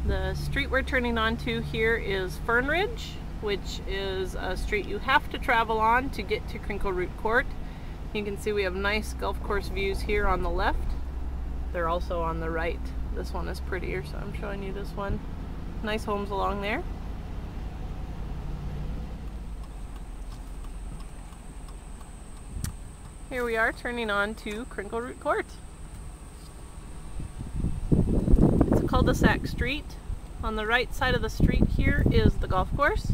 The street we're turning onto here is Fern Ridge, which is a street you have to travel on to get to Crinkle Root Court. You can see we have nice golf course views here on the left. They're also on the right. This one is prettier, so I'm showing you this one. Nice homes along there. Here we are turning on to Crinkle Root Court. It's a cul-de-sac street. On the right side of the street here is the golf course.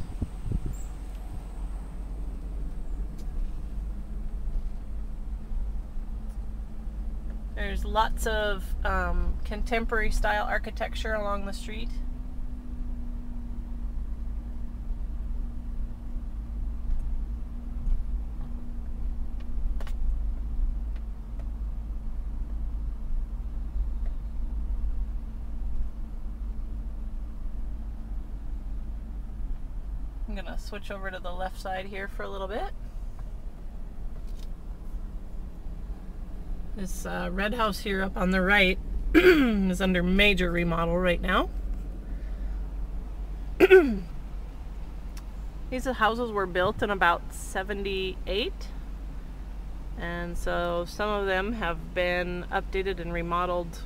There's lots of contemporary style architecture along the street. I'm gonna switch over to the left side here for a little bit. This red house here up on the right is under major remodel right now. These houses were built in about '78, and so some of them have been updated and remodeled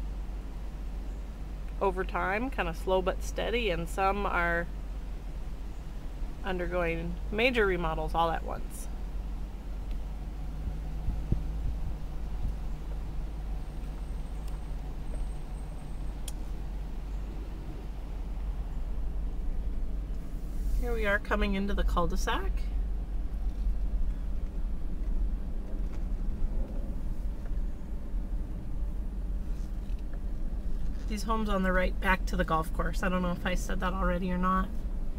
over time, kind of slow but steady, and some are undergoing major remodels all at once. Here we are coming into the cul-de-sac. These homes on the right back to the golf course. I don't know if I said that already or not.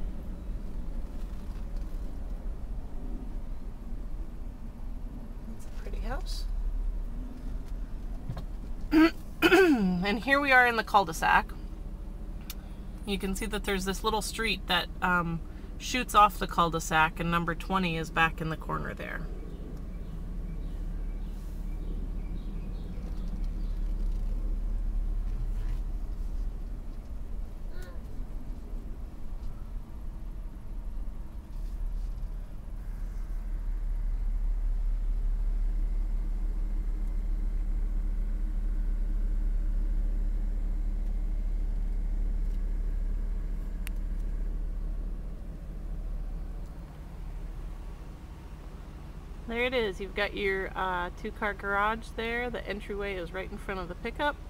That's a pretty house. And here we are in the cul-de-sac. You can see that there's this little street that shoots off the cul-de-sac, and number 20 is back in the corner there. There it is. You've got your two-car garage there. The entryway is right in front of the pickup.